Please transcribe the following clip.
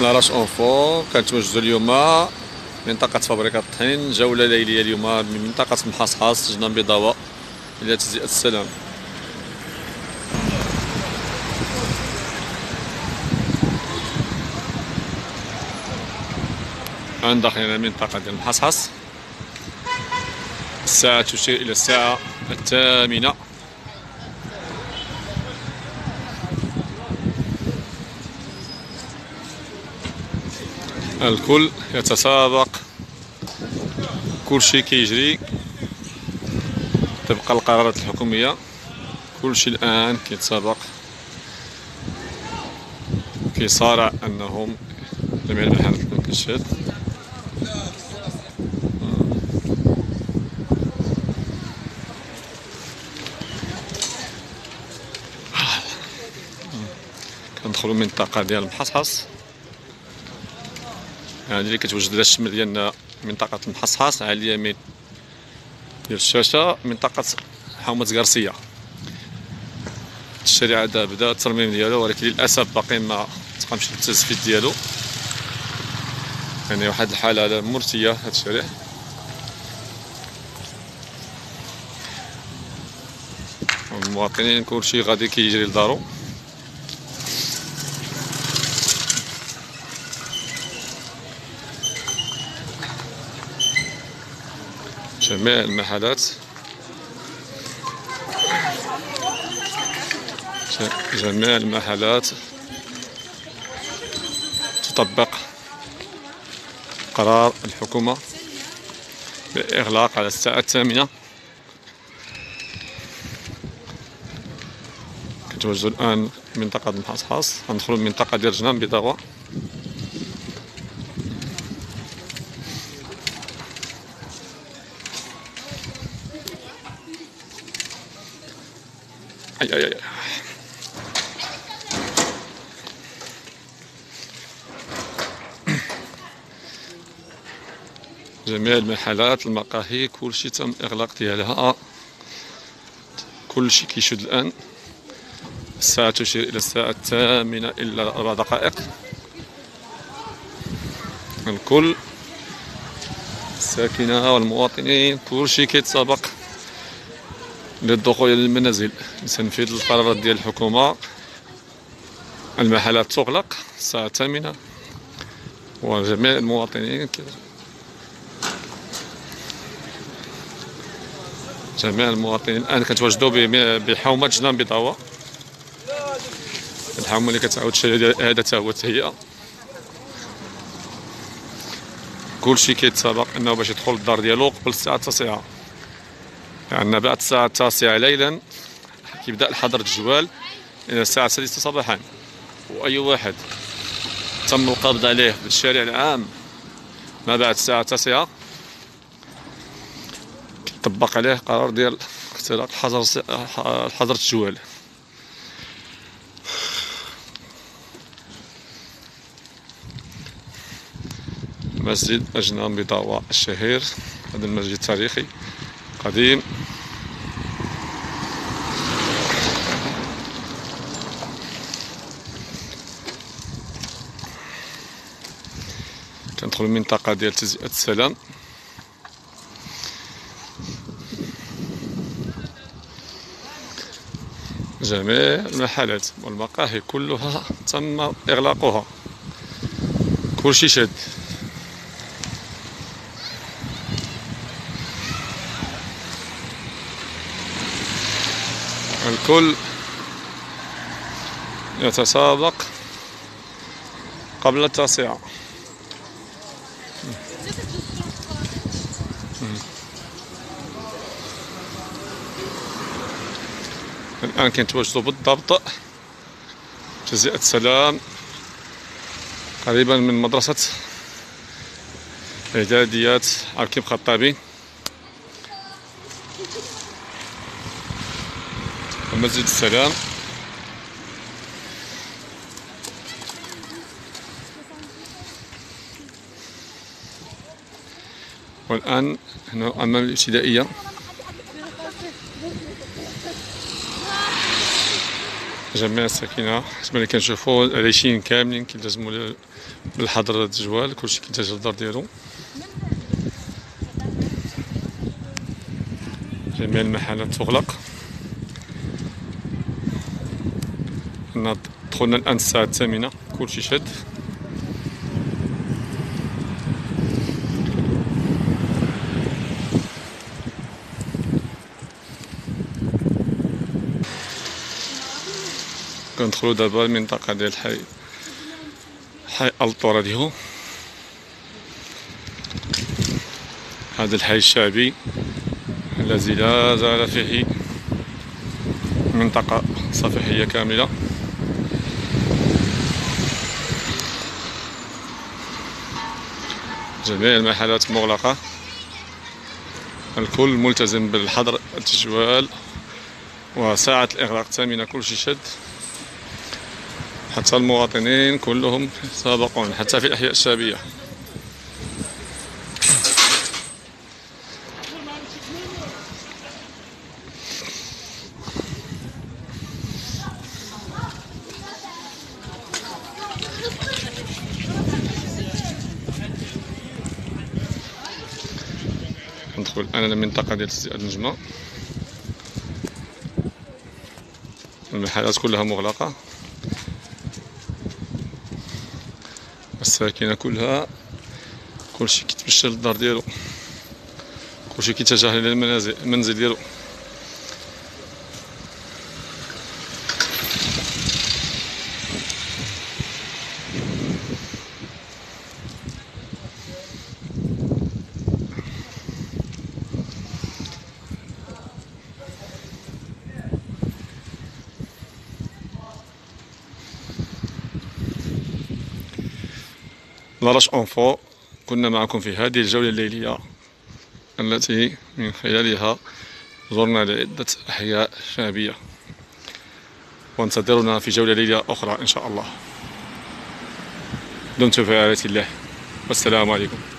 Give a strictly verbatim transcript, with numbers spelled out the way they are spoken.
لاراش اونفو كنتواجدوا اليوم منطقة فابريكا الطحين، جولة ليلية اليوم من منطقة محصحص جنان بيضاوة إلى تجزئة السلام. الآن داخلين على المنطقة ديال محصحص، الساعة تشير إلى الساعة الثامنة. الكل يتسابق، كل شيء كيجري طبق القرارات الحكومية، كل شيء الآن كيتسابق، كيصارع أنهم جميع المحلات كما كتشاهد. كندخلوا المنطقة ديال محصحص، هذه اللي كتوجد على الشمال ديالنا منطقة محصحص، على اليمين ديال الشاشة منطقة حومة قرسية. الشارع هذا بدا الترميم ديالو، ولكن للأسف باقي ما تقامش التزفيت ديالو، يعني واحد الحالة مرثية هذا الشارع. المواطنين كلشي غادي كيجري لدارو. جميع المحلات جميع المحلات تطبق قرار الحكومة بإغلاق على الساعة الثامنة. كنتواجدوا الآن منطقة محصحص، غندخلوا المنطقة ديال جنان بيضاوة. أي أي أي. جميع المحلات المقاهي كلشي تم إغلاق ديالها، كلشي كيشد الآن. الساعة تشير إلى الساعة الثامنة إلا أربع دقائق. الكل الساكنة والمواطنين كلشي كيتسابق للدخول إلى المنازل لتنفيذ القرارات ديال الحكومة. المحلات تغلق الساعة الثامنة، وجميع المواطنين جميع المواطنين الآن كنتواجدوا بحومة جنان بيضاوة، الحومة اللي كتعاود الشارع هذا تا هو التهيئة. كلشي كيتسابق أنه باش يدخل للدار ديالو قبل الساعة التاسعة، لأن بعد الساعة التاسعة ليلا كيبدأ الحظر الجوال إلى الساعة السادسة صباحا، وأي واحد تم القبض عليه في الشارع العام ما بعد الساعة التاسعة طبق عليه قرار ديال اختراق الحظر الحظر الجوال. مسجد جنان بيضاوة الشهير، هذا المسجد تاريخي قديم. كندخلوا المنطقة ديال تجزئة السلام. جميع المحلات والمقاهي كلها تم إغلاقها، كلشي شاد. الكل يتسابق قبل التاسعة. الآن كنتواجدوا بالضبط تجزئة السلام، قريبا من مدرسة إعداديات عكيم خطابي. مسجد السلام. والآن هنا أمام الابتدائية. جميع الساكنة كما اللي كنشوفو العايشين كاملين كيلتزموا بالحظر التجوال، كلشي كيتجه للدار ديالو. جميع المحلات تغلق. حنا دخلنا الآن الساعة الثامنة، كلشي شاد. كندخلو دابا المنطقة ديال حي حي الطوراديو. هذا الحي الشعبي الذي لا زال فيه منطقة صفيحية كاملة. جميع المحلات مغلقة، الكل ملتزم بالحظر التجوال وساعة الإغلاق الثامنة. كلشي شد، حتى المواطنين كلهم سابقون حتى في الأحياء الشعبية. ندخل الآن المنطقة ديال سي النجمة، المحلات كلها مغلقة، الساكنة كلها كلشي كيتمشى للدار ديالو، كلشي كيتجه الى المنازل المنزل ديالو. لاروش أونفو، كنا معكم في هذه الجولة الليلية التي من خلالها زرنا لعدة أحياء شعبية، وانتظرونا في جولة ليلية أخرى إن شاء الله. دمتم في رعاية الله، والسلام عليكم.